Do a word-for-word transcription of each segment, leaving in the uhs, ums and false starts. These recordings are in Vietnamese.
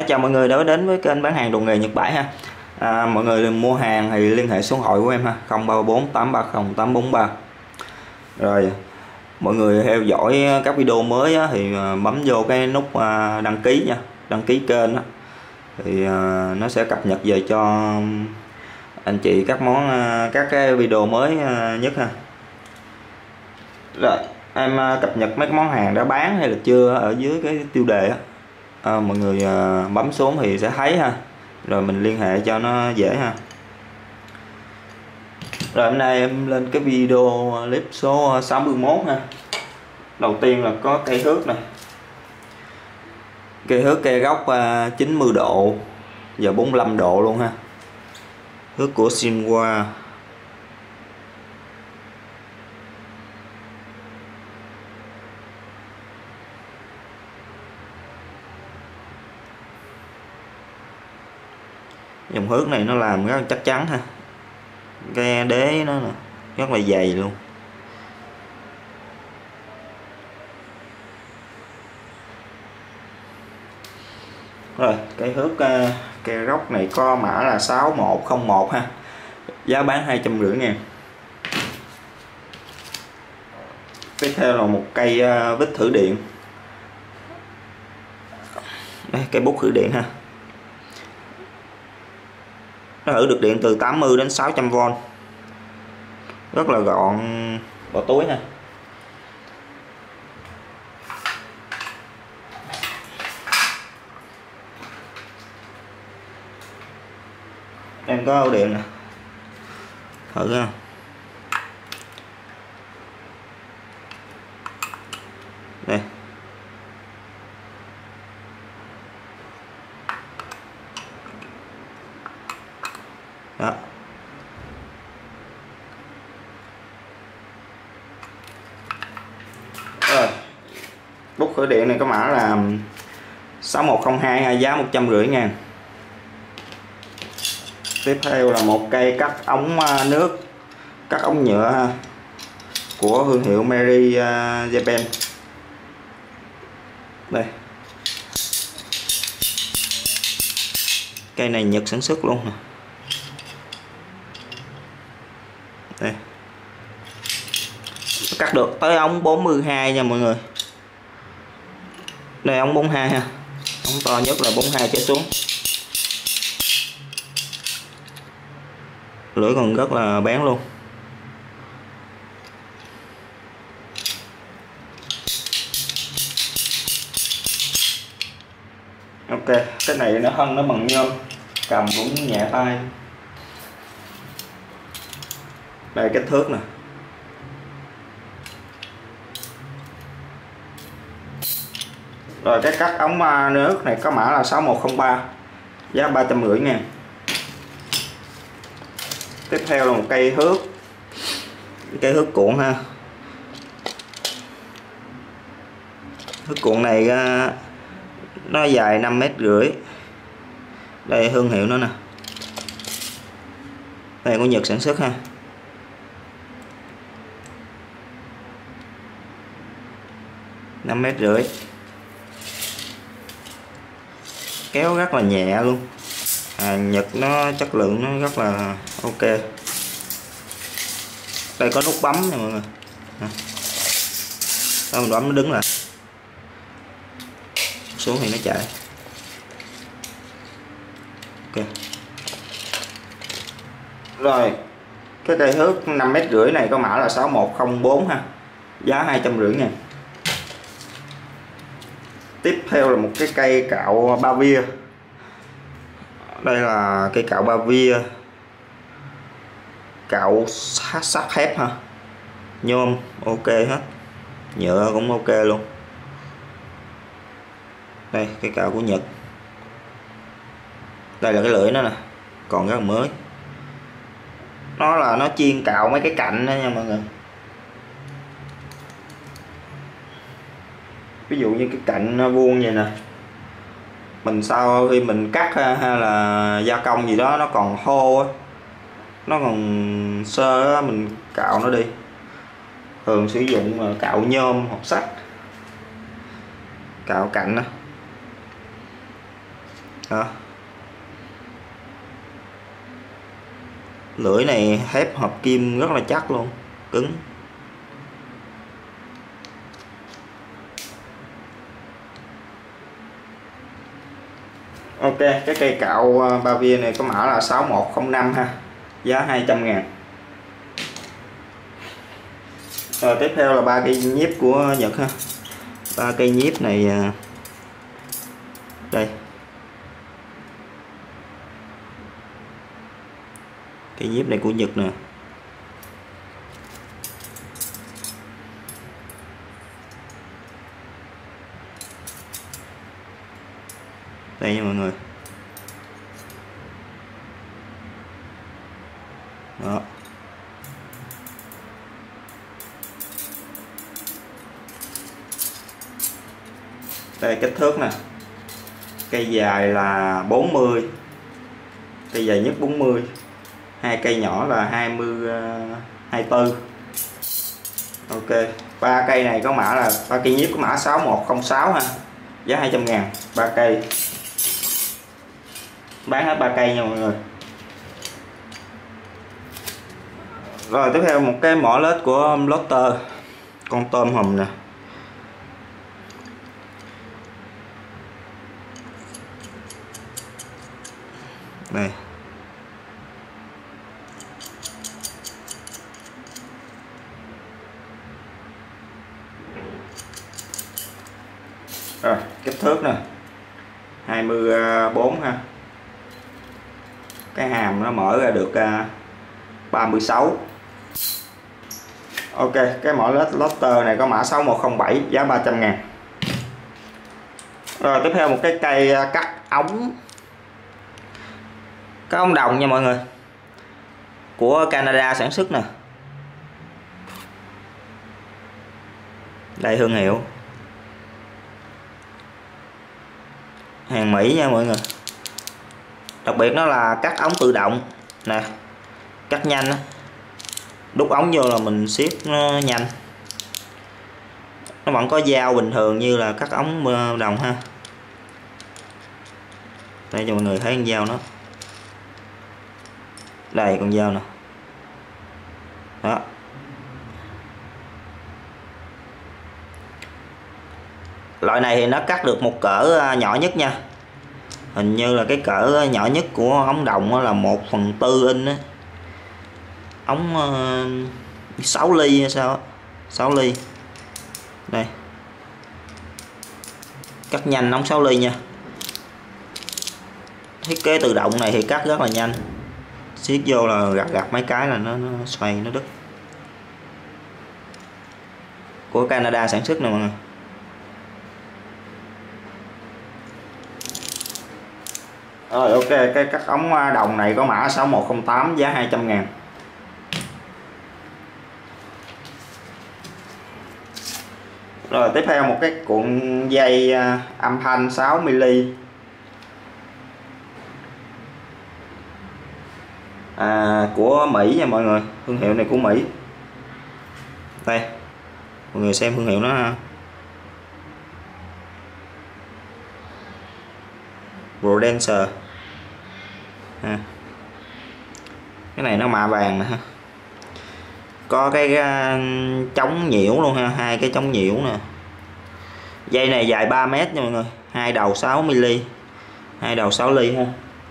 chào mọi người đã đến với kênh bán hàng đồ nghề Nhật Bãi ha. À, mọi người mua hàng thì liên hệ số điện thoại của em ha, không ba bốn tám ba không tám bốn ba. Rồi mọi người theo dõi các video mới á, thì bấm vô cái nút đăng ký nha, đăng ký kênh á, thì nó sẽ cập nhật về cho anh chị các món các cái video mới nhất ha. Rồi em cập nhật mấy cái món hàng đã bán hay là chưa ở dưới cái tiêu đề á, à, mọi người à, bấm xuống thì sẽ thấy ha, rồi mình liên hệ cho nó dễ ha. Rồi hôm nay em lên cái video clip số sáu mươi mốt ha. Đầu tiên là có cây thước này, cây thước cây góc à, chín mươi độ và bốn mươi lăm độ luôn ha, thước của Shinwa. Dòng thước này nó làm rất là chắc chắn ha, cái đế nó rất là dày luôn. Rồi cái thước uh, cây góc này có mã là sáu một không một ha, giá bán hai trăm rưỡi ngàn. Tiếp theo là một cây uh, vít thử điện. Đây, cây bút thử điện ha, nó thử được điện từ tám mươi đến sáu trăm vôn, rất là gọn, bỏ túi ha. Em có ổ điện nè, thử ha. Đây, đó. Rồi bút khởi điện này có mã là sáu một không hai, giá một trăm rưỡi ngàn. Tiếp theo là một cây cắt ống nước, cắt ống nhựa ha, của thương hiệu Mary Japan. Đây, cây này Nhật sản xuất luôn nè. Đây, cắt được tới ống bốn mươi hai nha mọi người. Đây ống bốn mươi hai ha, ống to nhất là bốn mươi hai trở xuống. Lưỡi còn rất là bén luôn. Ok, cái này nó hân nó bằng nhôm, cầm cũng nhẹ tay. Đây kích thước nè. Rồi cái cắt ống nước này có mã là sáu một không ba, giá ba trăm rưỡi ngàn. Tiếp theo là một cây thước, cây thước cuộn ha. Thước cuộn này nó dài năm mét rưỡi. Đây thương hiệu nó nè, đây của Nhật sản xuất ha. Năm mét rưỡi, kéo rất là nhẹ luôn. À, Nhật nó chất lượng nó rất là ok. Đây có nút bấm nha mọi người. Đó, mình bấm nó đứng lại, xuống thì nó chạy. Ok. Rồi cái cây thước năm mét rưỡi này có mã là sáu một không bốn ha, giá hai trăm rưỡi ngàn. Tiếp theo là một cái cây cạo ba via. Đây là cây cạo ba via, cạo sắt thép ha, nhôm ok hết, nhựa cũng ok luôn. Đây cây cạo của Nhật. Đây là cái lưỡi nó nè, còn rất là mới. Nó là nó chuyên cạo mấy cái cạnh đó nha mọi người. Ví dụ như cái cạnh vuông vậy nè, mình sau khi mình cắt hay là gia công gì đó nó còn thô á, nó còn sơ á, mình cạo nó đi. Thường sử dụng cạo nhôm hoặc sắt, cạo cạnh đó. Đó. Lưỡi này thép hợp kim rất là chắc luôn, cứng. Ok, cái cây cạo ba viên này có mã là sáu một không năm ha, giá hai trăm ngàn. Rồi tiếp theo là ba cây nhíp của Nhật ha. Ba cây nhíp này đây, cây nhíp này của Nhật nè. Đây nha mọi người. Đó. Đây kích thước nè. Cây dài là bốn mươi. Cây dài nhất bốn mươi. Hai cây nhỏ là hai mươi, hai mươi tư. Ok, ba cây này có mã là ba cây nhíp có mã sáu một không sáu ha. Giá hai trăm ngàn, ba cây. Bán hết ba cây nha mọi người. Rồi tiếp theo một cái mỏ lết của Lotter, con tôm hùm nè. Đây. Rồi, kích thước nè. hai mươi bốn ha. Cái hàm nó mở ra được ba mươi sáu. Ok, cái mỏ lết Lotter này có mã sáu một không bảy, giá ba trăm ngàn. Rồi tiếp theo một cái cây cắt ống, cái ống đồng nha mọi người, của Canada sản xuất nè. Đây thương hiệu hàng Mỹ nha mọi người. Đặc biệt nó là cắt ống tự động nè, cắt nhanh đó. Đút ống vô là mình siết nó nhanh. Nó vẫn có dao bình thường như là cắt ống đồng ha. Đây cho mọi người thấy con dao nó. Đây con dao nè. Đó. Loại này thì nó cắt được một cỡ nhỏ nhất nha. Hình như là cái cỡ nhỏ nhất của ống đồng là một phần tư inch á. Ống uh, sáu ly hay sao á, sáu ly. Đây. Cắt nhanh ống sáu ly nha. Thiết kế tự động này thì cắt rất là nhanh. Siết vô là gạt gạt mấy cái là nó, nó xoay nó đứt. Của Canada sản xuất nè mọi người. Rồi ok, cái cắt ống đồng này có mã sáu một không tám, giá hai trăm ngàn. Rồi tiếp theo một cái cuộn dây âm thanh sáu mi-li. À, của Mỹ nha mọi người, thương hiệu này của Mỹ. Đây, mọi người xem thương hiệu nó ha. Prudencer. À. Cái này nó mạ vàng nè ha. Có cái uh, chống nhiễu luôn ha, hai cái chống nhiễu nè. Dây này dài ba mét nha mọi người, hai đầu sáu mi-li, hai đầu sáu ly ha.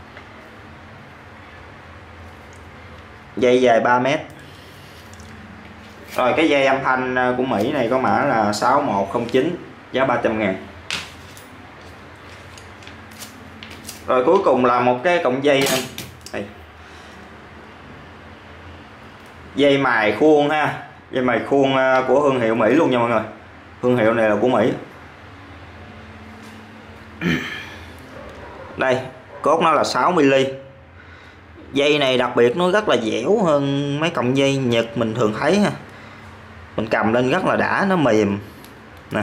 Dây dài ba mét. Rồi cái dây âm thanh của Mỹ này có mã là sáu một không chín, giá ba trăm ngàn. Rồi cuối cùng là một cái cọng dây đây. Dây mài khuôn ha, dây mài khuôn của thương hiệu Mỹ luôn nha mọi người. Thương hiệu này là của Mỹ. Đây, cốt nó là sáu mi-li. Dây này đặc biệt nó rất là dẻo hơn mấy cọng dây Nhật mình thường thấy ha. Mình cầm lên rất là đã, nó mềm nè,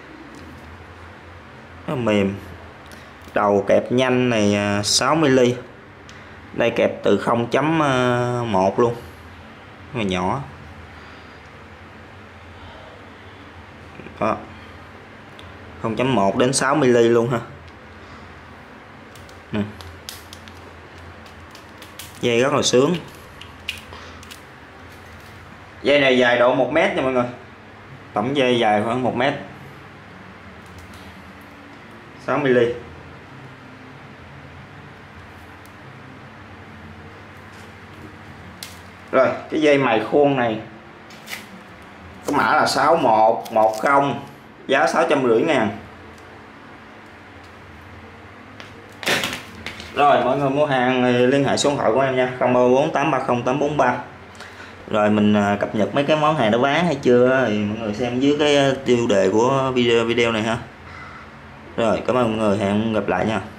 nó mềm. Đầu kẹp nhanh này sáu mi-li. Đây kẹp từ không chấm một luôn, nó nhỏ. Đó, không chấm một đến sáu mi-li luôn ha. ừ. Dây rất là sướng. Dây này dài độ một mét nha mọi người, tổng dây dài khoảng một mét, sáu mi li. Rồi cái dây mài khuôn này cái mã là sáu một một không, giá sáu trăm rưỡi ngàn. Rồi mọi người mua hàng thì liên hệ số điện thoại của em nha, không ba bốn tám ba không tám bốn ba. Rồi mình cập nhật mấy cái món hàng đã bán hay chưa thì mọi người xem dưới cái tiêu đề của video video này ha. Rồi cảm ơn mọi người, hẹn gặp lại nha.